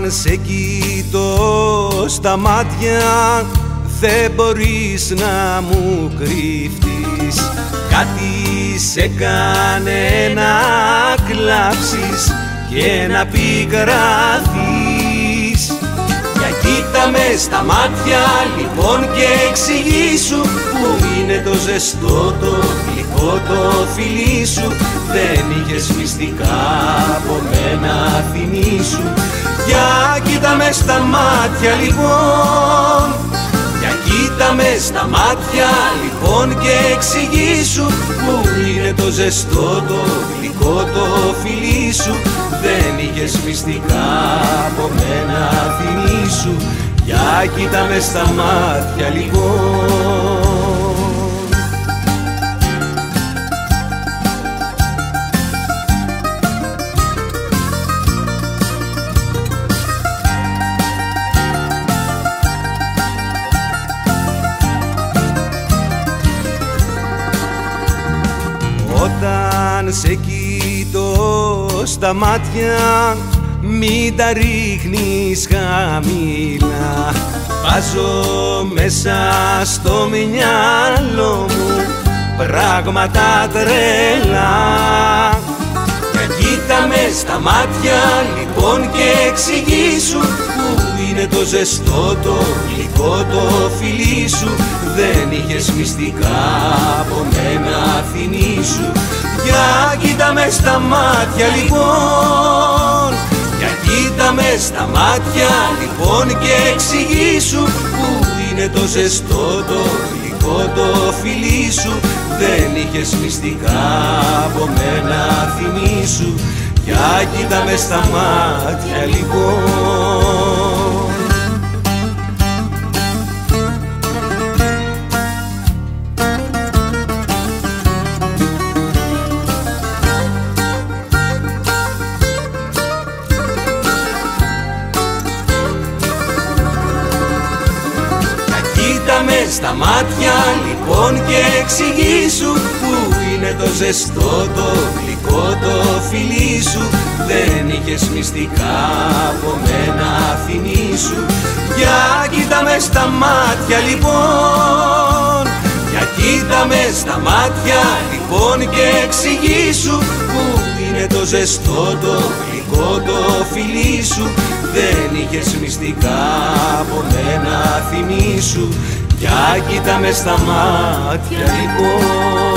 σε κοιτώ στα μάτια δεν μπορείς να μου κρύφτεις. Κάτι σε κάνε να κλάψεις και να πικραθείς. Για κοίτα με στα μάτια λοιπόν και εξηγήσου που είναι το ζεστό, το γλυκό το φιλί σου. Δεν είχες μυστικά από μένα θυμήσου. Για κοίτα με στα μάτια λοιπόν, για κοίτα με στα μάτια λοιπόν και εξηγήσου που είναι το ζεστό, το γλυκό το φιλί σου. Δεν είχες μυστικά από μένα θυμήσου. Για κοίτα με στα μάτια λοιπόν. Όταν σε κοιτώ στα μάτια μην τα ρίχνεις χαμηλά. Βάζω μέσα στο μυαλό μου πράγματα τρελά. Για κοίτα με στα μάτια λοιπόν και εξηγήσου που είναι το ζεστό, το γλυκό το φιλί σου. Δεν είχες μυστικά από μένα θυμήσου. Για κοίτα με στα μάτια λοιπόν, για κοίτα με στα μάτια λοιπόν και εξηγήσου που είναι το ζεστό, το γλυκό το φιλί σου. Δεν είχες μυστικά από μένα θυμήσου. Για κοίτα με στα μάτια λοιπόν. Κοίτα με στα μάτια λοιπόν και εξηγήσου που είναι το ζεστό, το γλυκό το φιλί σου. Δεν είχες μυστικά από μένα θυμήσου. Για κοίτα με στα μάτια λοιπόν, για κοίτα με στα μάτια λοιπόν και εξηγήσου που είναι το ζεστό, το γλυκό το φιλί σου. Δεν είχες μυστικά από μένα θυμήσου. Για κοίτα με στα μάτια λοιπόν.